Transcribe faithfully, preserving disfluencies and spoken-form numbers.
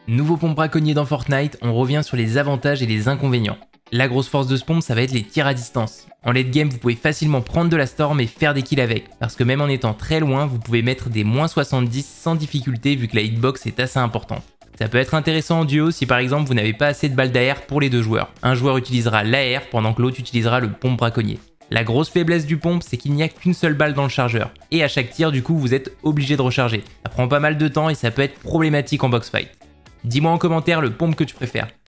Nouveau pompe braconnier dans Fortnite, on revient sur les avantages et les inconvénients. La grosse force de ce pompe, ça va être les tirs à distance. En late game, vous pouvez facilement prendre de la storm et faire des kills avec, parce que même en étant très loin, vous pouvez mettre des moins soixante-dix sans difficulté vu que la hitbox est assez importante. Ça peut être intéressant en duo si par exemple vous n'avez pas assez de balles d'A R pour les deux joueurs. Un joueur utilisera l'A R pendant que l'autre utilisera le pompe braconnier. La grosse faiblesse du pompe, c'est qu'il n'y a qu'une seule balle dans le chargeur. Et à chaque tir, du coup, vous êtes obligé de recharger. Ça prend pas mal de temps et ça peut être problématique en box fight. Dis-moi en commentaire le pompe que tu préfères.